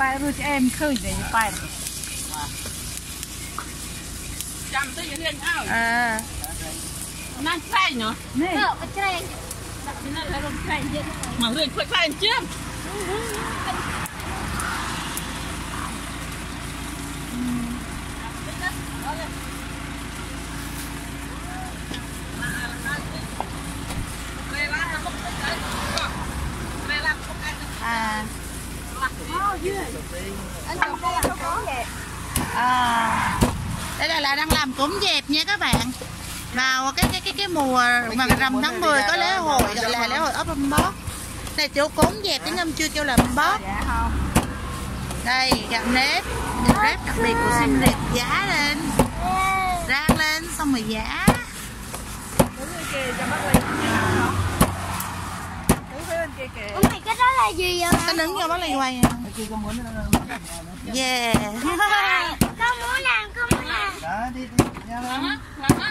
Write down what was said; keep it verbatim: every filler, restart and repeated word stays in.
tay rồi cho em khơi để tay chăm tới riêng ao à nan say nhở nè mà riêng phải say chứ à à đây là, là đang làm cốm dẹp nha các bạn. Vào cái cái cái cái mùa mà rằm tháng mười có lễ hội gọi là lễ hội ốc Mâm Bót. Này chỗ cốm dẹp tiếng Ngâm chưa kêu là Mâm Bót. Đây gạo nếp, được ráp đặc biệt của Sim Reap, giá lên, rang lên xong rồi giá. Ủa mày cái đó là gì vậy? Cái đứng vô bác Ly quay. Yeah. Con muốn làm, con muốn làm. Đó, đi, đi,